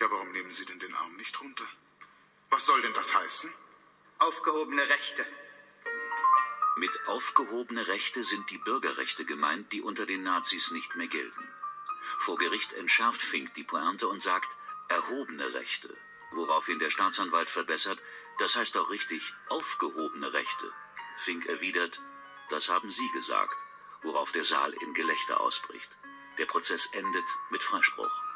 Ja, warum nehmen Sie denn den Arm nicht runter? Was soll denn das heißen? Aufgehobene Rechte. Mit aufgehobene Rechte sind die Bürgerrechte gemeint, die unter den Nazis nicht mehr gelten. Vor Gericht entschärft Fink die Pointe und sagt, erhobene Rechte, woraufhin der Staatsanwalt verbessert, das heißt doch richtig, aufgehobene Rechte. Fink erwidert, das haben Sie gesagt, worauf der Saal in Gelächter ausbricht. Der Prozess endet mit Freispruch.